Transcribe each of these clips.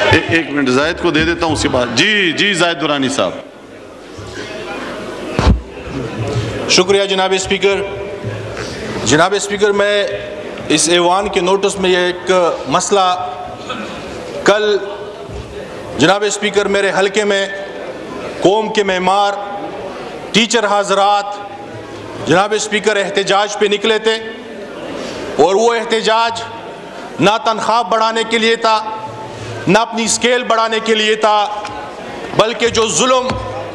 ایک منٹ زاہد کو دے دیتا ہوں اس کے بعد. جی زاہد درانی صاحب. شکریہ جناب اسپیکر. جناب اسپیکر، میں اس ایوان کے نوٹس میں یہ ایک مسئلہ کل جناب اسپیکر میرے حلقے میں قوم کے معمار ٹیچر حضرات جناب اسپیکر احتجاج پہ نکلے تھے، اور وہ احتجاج نہ تنخواہ بڑھانے کے لیے تھا، نہ اپنی سکیل بڑھانے کے لیے تھا، بلکہ جو ظلم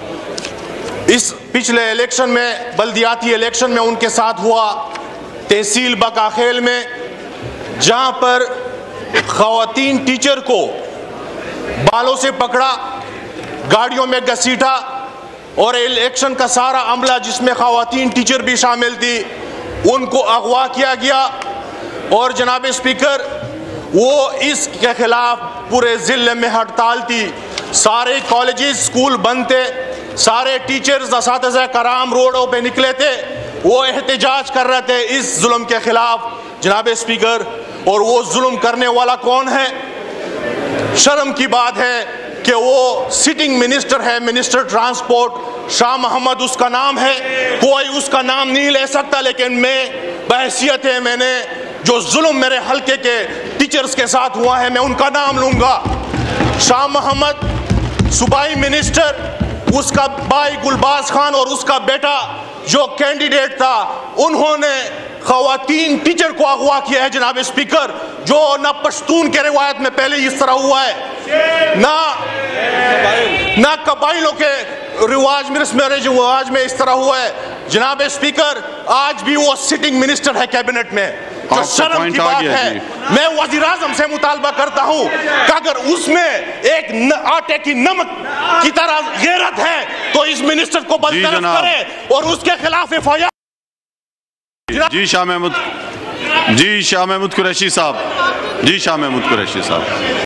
اس پچھلے الیکشن میں بلدیاتی الیکشن میں ان کے ساتھ ہوا تحصیل بکاخیل میں، جہاں پر خواتین ٹیچر کو بالوں سے پکڑا، گاڑیوں میں گھسیٹا، اور الیکشن کا سارا عملہ جس میں خواتین ٹیچر بھی شامل تھی ان کو اغوا کیا گیا. اور جناب اسپیکر، وہ اس کے خلاف پورے ضلع میں ہڑتال تھی. سارے کالجز اسکول بند تھے، سارے ٹیچرز اساتذہ کرام روڈوں پہ نکلے تھے، وہ احتجاج کر رہے تھے اس ظلم کے خلاف جناب اسپیکر. اور وہ ظلم کرنے والا کون ہے؟ شرم کی بات ہے کہ وہ سٹنگ منسٹر ہے، منسٹر ٹرانسپورٹ شاہ محمد اس کا نام ہے. کوئی اس کا نام نہیں لے سکتا، لیکن میں بحیثیت ہے میں نے جو ظلم میرے حلقے کے ٹیچرز کے ساتھ ہوا ہے میں ان کا نام لوں گا. شاہ محمد صوبائی منسٹر، اس کا بھائی گلباز خان اور اس کا بیٹا جو کینڈیڈیٹ تھا، انہوں نے خواتین ٹیچر کو اغوا کیا ہے جناب اسپیکر، جو نہ پشتون کے روایت میں پہلے اس طرح ہوا ہے، نہ قبائلوں کے رواج میں اس طرح ہوا ہے. جناب اسپیکر، آج بھی وہ سٹنگ منسٹر ہے کیبنٹ میں. جو شرم کی بات ہے، میں وزیر اعظم سے مطالبہ کرتا ہوں کہ اگر اس میں ایک آٹے کی نمک کی طرح غیرت ہے تو اس منسٹر کو برطرف کرے اور اس کے خلاف FIR. شاہ محمود قریشی صاحب.